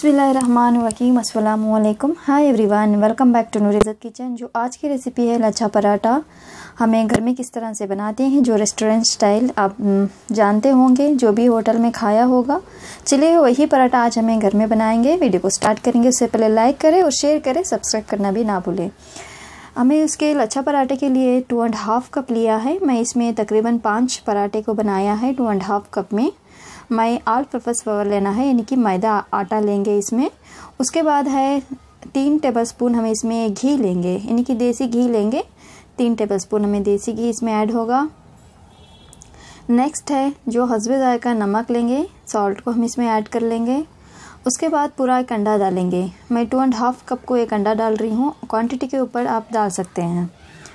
बिस्मिल्लाहिर्रहमानिर्रहीम अस्सलामु अलैकुम। Hi everyone, welcome back to Noor Izzat kitchen. जो आज की रेसिपी है लच्छा पराठा, हमें घर में किस तरह से बनाते हैं, जो रेस्टोरेंट स्टाइल आप जानते होंगे, जो भी होटल में खाया होगा। चलिए वही पराठा आज हमें घर में बनाएंगे। वीडियो को स्टार्ट करेंगे, उससे पहले लाइक करें और शेयर करें, सब्सक्राइब करना भी ना भूलें। हमें उसके लच्छा पराठे के लिए 2.5 कप लिया है। मैं इसमें तकरीबन 5 पराठे को बनाया है। 2.5 कप में मैं ऑल पर्पस फ्लोर लेना है, यानी कि मैदा आटा लेंगे इसमें। उसके बाद है 3 टेबलस्पून हमें इसमें घी लेंगे, यानी कि देसी घी लेंगे। 3 टेबलस्पून हमें देसी घी इसमें ऐड होगा। नेक्स्ट है जो हस्बे ज़ायका नमक लेंगे, सॉल्ट को हम इसमें ऐड कर लेंगे। उसके बाद पूरा एक अंडा डालेंगे। मैं 2.5 कप को एक अंडा डाल रही हूँ, क्वांटिटी के ऊपर आप डाल सकते हैं।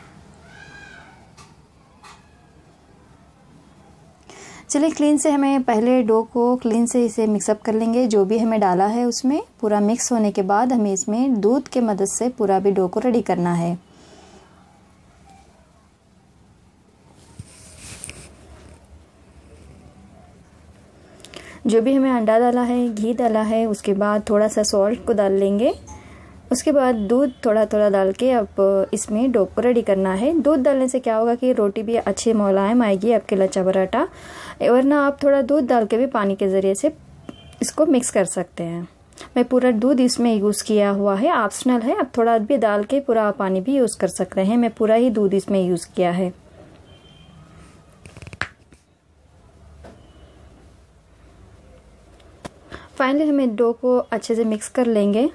चलिए क्लीन से हमें पहले डो को क्लीन से इसे मिक्सअप कर लेंगे। जो भी हमें डाला है उसमें पूरा मिक्स होने के बाद हमें इसमें दूध के मदद से पूरा भी डो को रेडी करना है। जो भी हमें अंडा डाला है, घी डाला है, उसके बाद थोड़ा सा सॉल्ट को डाल लेंगे। उसके बाद दूध थोड़ा थोड़ा डाल के अब इसमें डो को रेडी करना है। दूध डालने से क्या होगा कि रोटी भी अच्छी मुलायम आएगी आपके लच्छा पराठा। वरना आप थोड़ा दूध डाल के भी पानी के ज़रिए से इसको मिक्स कर सकते हैं। मैं पूरा दूध इसमें यूज़ किया हुआ है, ऑप्शनल है। आप थोड़ा भी डाल के पूरा पानी भी यूज़ कर सकते हैं। मैं पूरा ही दूध इसमें यूज़ किया है। फाइनली हमें डो को अच्छे से मिक्स कर लेंगे।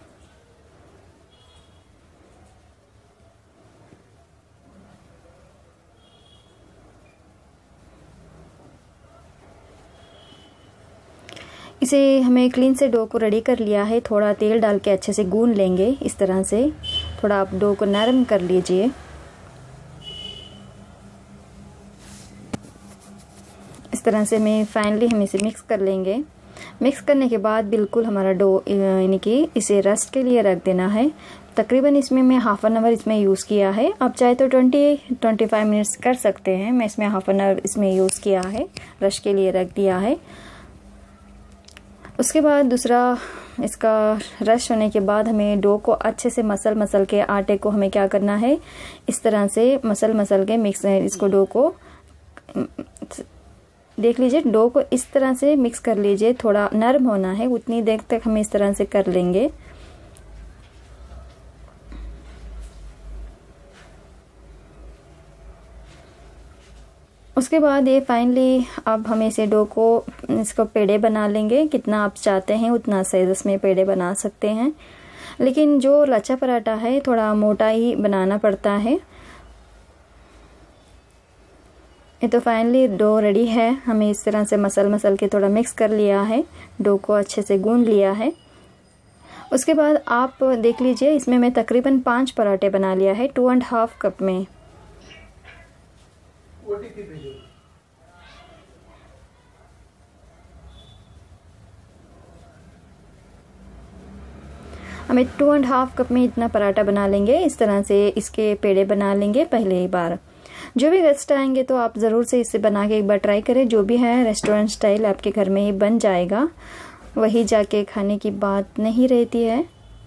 इसे हमें क्लीन से डो को रेडी कर लिया है। थोड़ा तेल डाल के अच्छे से गूंद लेंगे। इस तरह से थोड़ा आप डो को नरम कर लीजिए। इस तरह से फाइनली हम इसे मिक्स कर लेंगे। मिक्स करने के बाद बिल्कुल हमारा डो यानी कि इसे रेस्ट के लिए रख देना है। तकरीबन इसमें मैं हाफ एन आवर इसमें यूज़ किया है। आप चाहे तो 20-25 मिनट्स कर सकते हैं। मैं इसमें हाफ एन आवर इसमें यूज़ किया है, रेस्ट के लिए रख दिया है। उसके बाद दूसरा, इसका रश होने के बाद हमें डो को अच्छे से मसल के आटे को हमें क्या करना है, इस तरह से मसल के मिक्स इसको डो को देख लीजिए, डो को इस तरह से मिक्स कर लीजिए। थोड़ा नरम होना है, उतनी देर तक हमें इस तरह से कर लेंगे। उसके बाद ये फाइनली अब हमें इसे डो को इसको पेड़े बना लेंगे। कितना आप चाहते हैं उतना साइज में पेड़े बना सकते हैं, लेकिन जो लच्छा पराठा है थोड़ा मोटा ही बनाना पड़ता है। ये तो फाइनली डो रेडी है। हमें इस तरह से मसल के थोड़ा मिक्स कर लिया है, डो को अच्छे से गूंद लिया है। उसके बाद आप देख लीजिए, इसमें मैं तकरीबन 5 पराठे बना लिया है 2.5 कप में। हमें 2.5 कप में इतना पराठा बना लेंगे। इस तरह से इसके पेड़े बना लेंगे पहले ही बार। जो भी गेस्ट आएंगे तो आप ज़रूर से इसे बना के एक बार ट्राई करें। जो भी है रेस्टोरेंट स्टाइल आपके घर में ही बन जाएगा, वही जाके खाने की बात नहीं रहती है।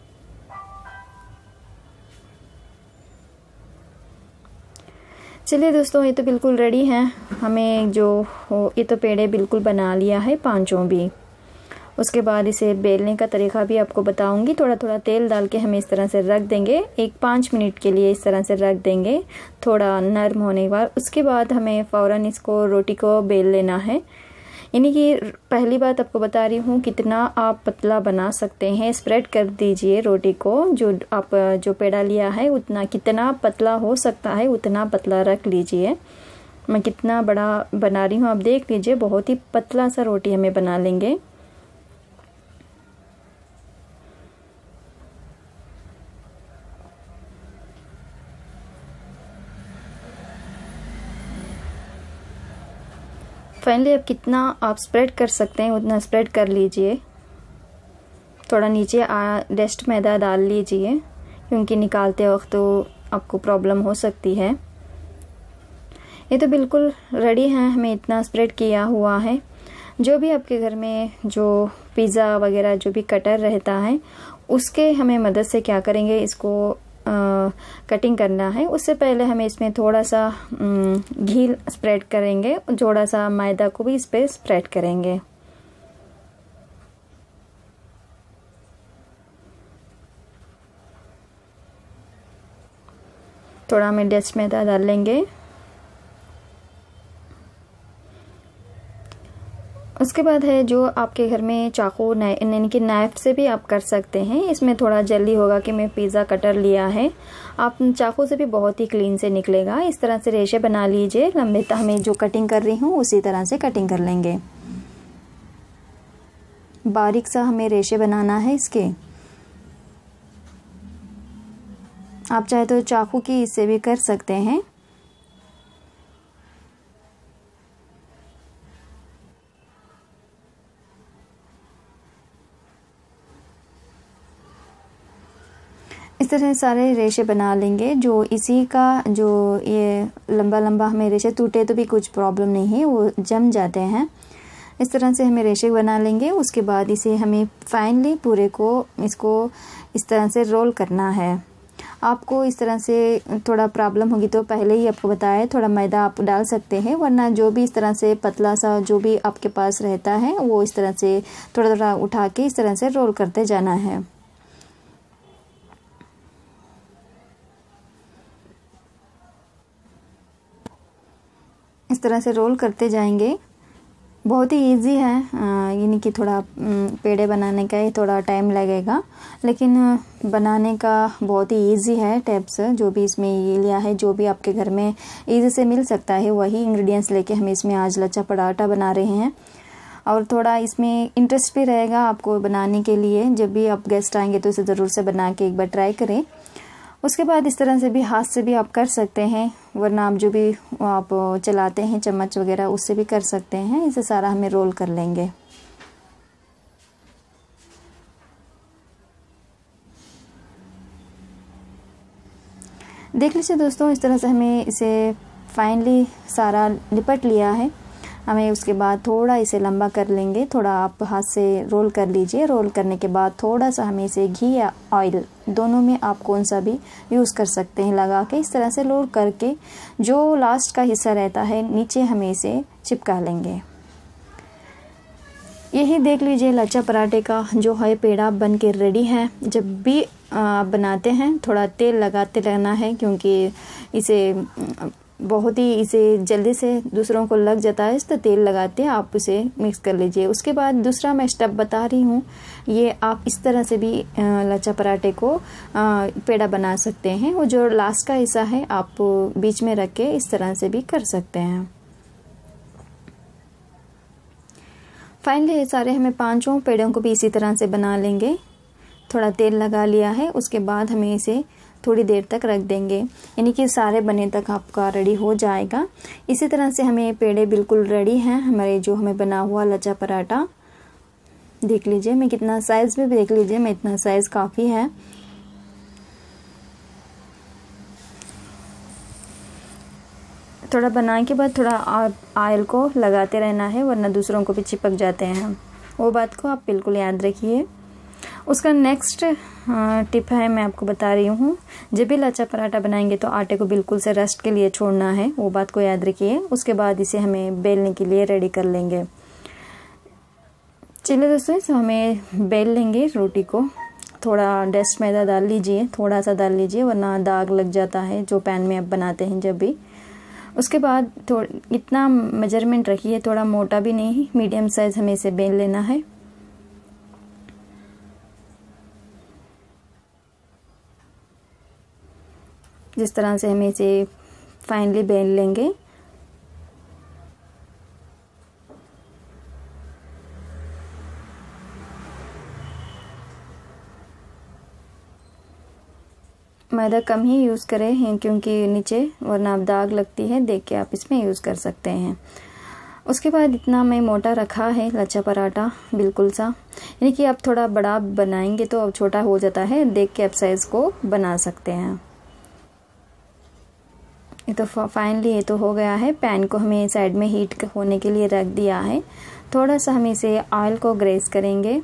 चलिए दोस्तों, ये तो बिल्कुल रेडी हैं। हमें ये तो पेड़े बिल्कुल बना लिया है 5 भी। उसके बाद इसे बेलने का तरीका भी आपको बताऊंगी। थोड़ा थोड़ा तेल डाल के हमें इस तरह से रख देंगे, 5 मिनट के लिए इस तरह से रख देंगे, थोड़ा नरम होने के बाद। उसके बाद हमें फ़ौरन इसको रोटी को बेल लेना है। यानी कि पहली बात आपको बता रही हूँ, कितना आप पतला बना सकते हैं। स्प्रेड कर दीजिए रोटी को, जो पेड़ा लिया है उतना, कितना पतला हो सकता है उतना पतला रख लीजिए। मैं कितना बड़ा बना रही हूँ आप देख लीजिए। बहुत ही पतला सा रोटी हमें बना लेंगे। फाइनली अब कितना आप स्प्रेड कर सकते हैं उतना स्प्रेड कर लीजिए। थोड़ा नीचे डस्ट मैदा डाल लीजिए, क्योंकि निकालते वक्त तो आपको प्रॉब्लम हो सकती है। ये तो बिल्कुल रेडी है, हमें इतना स्प्रेड किया हुआ है। जो भी आपके घर में जो पिज़्ज़ा वगैरह जो भी कटर रहता है उसके हमें मदद से क्या करेंगे, इसको कटिंग करना है। उससे पहले हमें इसमें थोड़ा सा घी स्प्रेड करेंगे, थोड़ा सा मैदा को भी इस पर स्प्रेड करेंगे। थोड़ा हमें डस्ट मैदा डाल लेंगे। उसके बाद है जो आपके घर में चाकू यानी कि नाइफ से भी आप कर सकते हैं। इसमें थोड़ा जल्दी होगा कि मैं पिज़्ज़ा कटर लिया है, आप चाकू से भी बहुत ही क्लीन से निकलेगा। इस तरह से रेशे बना लीजिए लंबे, हमें जो कटिंग कर रही हूँ उसी तरह से कटिंग कर लेंगे। बारीक सा हमें रेशे बनाना है इसके। आप चाहे तो चाकू की इससे भी कर सकते हैं। इस तरह सारे रेशे बना लेंगे। जो इसी का जो ये लंबा लंबा हमें रेशे टूटे तो भी कुछ प्रॉब्लम नहीं है, वो जम जाते हैं। इस तरह से हमें रेशे बना लेंगे। उसके बाद इसे हमें फाइनली पूरे को इसको इस तरह से रोल करना है। आपको इस तरह से थोड़ा प्रॉब्लम होगी तो पहले ही आपको बताया, थोड़ा मैदा आप डाल सकते हैं, वरना जो भी इस तरह से पतला सा जो भी आपके पास रहता है वो इस तरह से थोड़ा थोड़ा उठा के इस तरह से रोल करते जाना है। इस तरह से रोल करते जाएंगे। बहुत ही इजी है, यानी कि थोड़ा पेड़े बनाने का ही थोड़ा टाइम लगेगा, लेकिन बनाने का बहुत ही इजी है। टिप्स जो भी इसमें ये लिया है, जो भी आपके घर में इजी से मिल सकता है वही इंग्रेडिएंट्स लेके हम इसमें आज लच्छा पराठा बना रहे हैं। और थोड़ा इसमें इंटरेस्ट भी रहेगा आपको बनाने के लिए। जब भी आप गेस्ट आएंगे तो इसे ज़रूर से बना के एक बार ट्राई करें। उसके बाद इस तरह से भी हाथ से भी आप कर सकते हैं, वरना आप जो भी आप चलाते हैं चम्मच वगैरह उससे भी कर सकते हैं। इसे सारा हमें रोल कर लेंगे। देख लीजिए दोस्तों, इस तरह से हमें इसे फाइनली सारा लिपट लिया है। हमें उसके बाद थोड़ा इसे लंबा कर लेंगे। थोड़ा आप हाथ से रोल कर लीजिए। रोल करने के बाद थोड़ा सा हमें इसे घी या ऑयल दोनों में आप कौन सा भी यूज़ कर सकते हैं लगा के इस तरह से रोल करके जो लास्ट का हिस्सा रहता है नीचे हमें इसे चिपका लेंगे। यही देख लीजिए लच्छा पराठे का जो है पेड़ा बन के रेडी है। जब भी आप बनाते हैं थोड़ा तेल लगाते रहना है, क्योंकि इसे बहुत ही इसे जल्दी से दूसरों को लग जाता है, तो तेल लगाते आप इसे मिक्स कर लीजिए। उसके बाद दूसरा मैं स्टेप बता रही हूँ, ये आप इस तरह से भी लच्छा पराठे को पेड़ा बना सकते हैं। वो जो लास्ट का हिस्सा है आप बीच में रख के इस तरह से भी कर सकते हैं। फाइनली सारे हमें पांचों पेड़ों को भी इसी तरह से बना लेंगे। थोड़ा तेल लगा लिया है, उसके बाद हमें इसे थोड़ी देर तक रख देंगे, यानी कि सारे बने तक आपका रेडी हो जाएगा। इसी तरह से हमें पेड़े बिल्कुल रेडी हैं हमारे जो हमें बना हुआ लच्छा पराठा। देख लीजिए मैं कितना साइज में भी देख लीजिए, मैं इतना साइज काफ़ी है। थोड़ा बनाने के बाद थोड़ा ऑयल को लगाते रहना है, वरना दूसरों को भी चिपक जाते हैं। वो बात को आप बिल्कुल याद रखिए। उसका नेक्स्ट टिप है, मैं आपको बता रही हूँ, जब भी लच्छा पराठा बनाएंगे तो आटे को बिल्कुल से रेस्ट के लिए छोड़ना है, वो बात को याद रखिए। उसके बाद इसे हमें बेलने के लिए रेडी कर लेंगे। चलिए दोस्तों, इसे हमें बेल लेंगे रोटी को। थोड़ा डस्ट मैदा डाल लीजिए, थोड़ा सा डाल लीजिए, वरना दाग लग जाता है जो पैन में आप बनाते हैं जब भी। उसके बाद इतना मेजरमेंट रखिए, थोड़ा मोटा भी नहीं, मीडियम साइज हमें इसे बेल लेना है। जिस तरह से हमें इसे फाइनली बेल लेंगे। मैदा कम ही यूज़ करें क्योंकि नीचे वरना आप दाग लगती है, देख के आप इसमें यूज़ कर सकते हैं। उसके बाद इतना मैं मोटा रखा है लच्छा पराठा बिल्कुल सा, यानी कि आप थोड़ा बड़ा बनाएंगे तो अब छोटा हो जाता है, देख के आप साइज़ को बना सकते हैं। ये तो फाइनली ये तो हो गया है। पैन को हमें साइड में हीट होने के लिए रख दिया है। थोड़ा सा हम इसे ऑयल को ग्रेस करेंगे।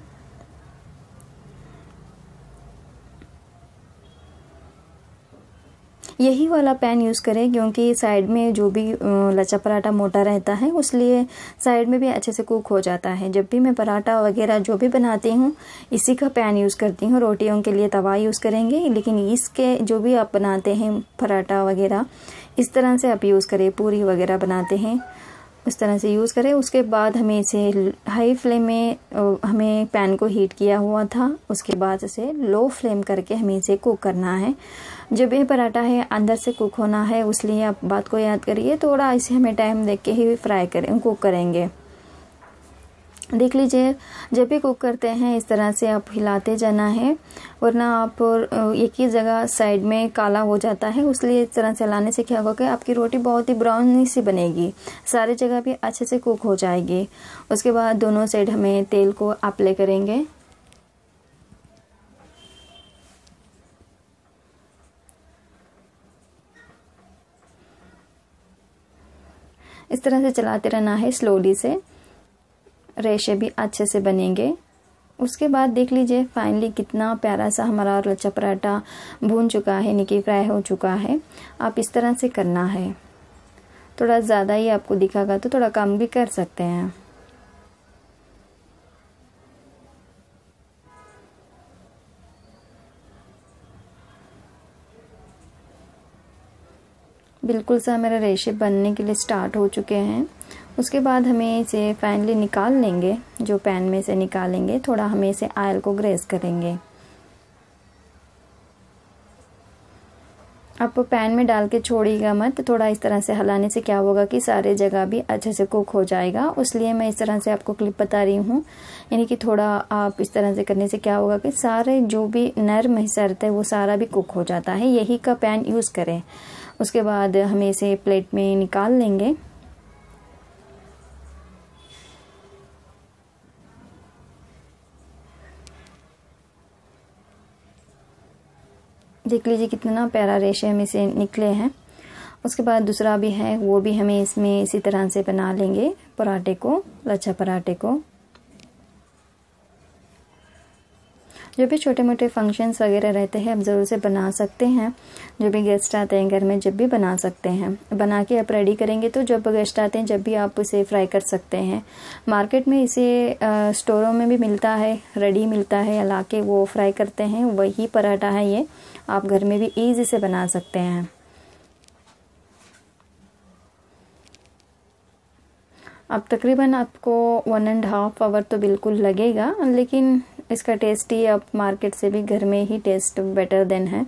यही वाला पैन यूज़ करें क्योंकि साइड में जो भी लच्छा पराठा मोटा रहता है उसलिए साइड में भी अच्छे से कुक हो जाता है। जब भी मैं पराठा वगैरह जो भी बनाती हूँ इसी का पैन यूज़ करती हूँ। रोटियों के लिए तवा यूज़ करेंगे, लेकिन इसके जो भी आप बनाते हैं पराठा वगैरह इस तरह से आप यूज़ करें। पूरी वगैरह बनाते हैं इस तरह से यूज़ करें। उसके बाद हमें इसे हाई फ्लेम में हमें पैन को हीट किया हुआ था, उसके बाद इसे लो फ्लेम करके हमें इसे कुक करना है। जब ये पराठा है अंदर से कुक होना है, इसलिए आप बात को याद करिए। थोड़ा इसे हमें टाइम देख के ही कुक करेंगे। देख लीजिए, जब भी कुक करते हैं इस तरह से आप हिलाते जाना है, वरना आप एक ही जगह साइड में काला हो जाता है। इसलिए इस तरह से हिलाने से क्या होगा कि आपकी रोटी बहुत ही ब्राउनी सी बनेगी, सारी जगह भी अच्छे से कुक हो जाएगी। उसके बाद दोनों साइड हमें तेल को अप्लाई करेंगे। इस तरह से चलाते रहना है स्लोली से, रेशे भी अच्छे से बनेंगे। उसके बाद देख लीजिए फाइनली कितना प्यारा सा हमारा लच्छा पराठा भून चुका है, निकी फ्राई हो चुका है। आप इस तरह से करना है। थोड़ा ज़्यादा ही आपको दिखागा तो थोड़ा कम भी कर सकते हैं। बिल्कुल सा मेरा रेशे बनने के लिए स्टार्ट हो चुके हैं। उसके बाद हमें इसे फाइनली निकाल लेंगे, जो पैन में से निकालेंगे। थोड़ा हमें इसे ऑयल को ग्रेस करेंगे। आप पैन में डाल के छोड़िएगा मत, थोड़ा इस तरह से हिलाने से क्या होगा कि सारे जगह भी अच्छे से कुक हो जाएगा। इसलिए मैं इस तरह से आपको क्लिप बता रही हूँ, यानी कि थोड़ा आप इस तरह से करने से क्या होगा कि सारे जो भी नर्म हिस्सा रहता है वो सारा भी कुक हो जाता है। यही का पैन यूज़ करें। उसके बाद हमें इसे प्लेट में निकाल लेंगे। देख लीजिए कितना प्यारा रेशे हमें से निकले हैं। उसके बाद दूसरा भी है, वो भी हमें इसमें इसी तरह से बना लेंगे पराठे को, लच्छा पराठे को। जो भी छोटे मोटे फंक्शंस वगैरह रहते हैं आप ज़रूर से बना सकते हैं। जो भी गेस्ट आते हैं घर में जब भी बना सकते हैं, बना के आप रेडी करेंगे तो जब गेस्ट आते हैं जब भी आप इसे फ्राई कर सकते हैं। मार्केट में इसे स्टोरों में भी मिलता है, रेडी मिलता है, ला के वो फ्राई करते हैं। वही पराठा है ये, आप घर में भी ईजी से बना सकते हैं। अब तकरीबन आपको 1.5 आवर तो बिल्कुल लगेगा, लेकिन इसका टेस्ट ही आप मार्केट से भी घर में ही टेस्ट बेटर देन है।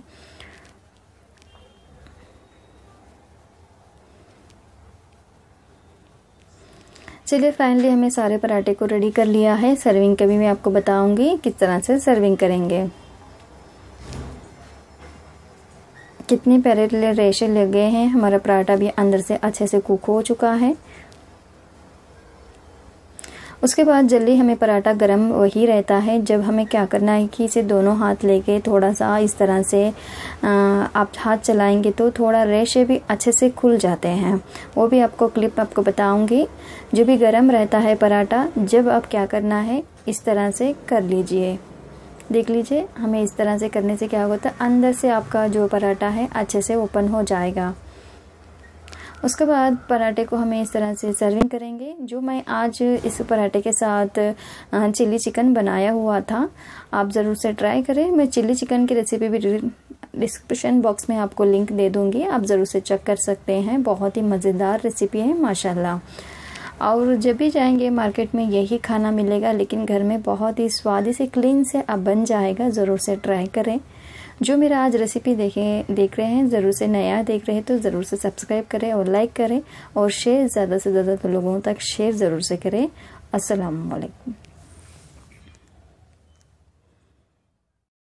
चलिए फाइनली हमें सारे पराठे को रेडी कर लिया है। सर्विंग का भी मैं आपको बताऊंगी किस तरह से सर्विंग करेंगे। कितने प्यारे रेशे लगे हैं, हमारा पराठा भी अंदर से अच्छे से कुक हो चुका है। उसके बाद जल्दी हमें पराठा गरम वही रहता है जब हमें क्या करना है कि इसे दोनों हाथ लेके थोड़ा सा इस तरह से आप हाथ चलाएंगे तो थोड़ा रेशे भी अच्छे से खुल जाते हैं। वो भी आपको क्लिप आपको बताऊंगी। जो भी गरम रहता है पराठा, जब आप क्या करना है इस तरह से कर लीजिए। देख लीजिए, हमें इस तरह से करने से क्या होता है, अंदर से आपका जो पराठा है अच्छे से ओपन हो जाएगा। उसके बाद पराठे को हमें इस तरह से सर्विंग करेंगे। जो मैं आज इस पराठे के साथ चिली चिकन बनाया हुआ था, आप ज़रूर से ट्राई करें। मैं चिली चिकन की रेसिपी भी डिस्क्रिप्शन बॉक्स में आपको लिंक दे दूंगी, आप ज़रूर से चेक कर सकते हैं। बहुत ही मज़ेदार रेसिपी है माशाल्लाह। और जब भी जाएंगे मार्केट में यही खाना मिलेगा, लेकिन घर में बहुत ही स्वादिष्ट क्लीन से अब बन जाएगा। ज़रूर से ट्राई करें। जो मेरा आज रेसिपी देख रहे हैं, ज़रूर से नया देख रहे हैं तो ज़रूर से सब्सक्राइब करें और लाइक करें और शेयर ज़्यादा से ज़्यादा लोगों तक शेयर ज़रूर से करें। अस्सलाम वालेकुम।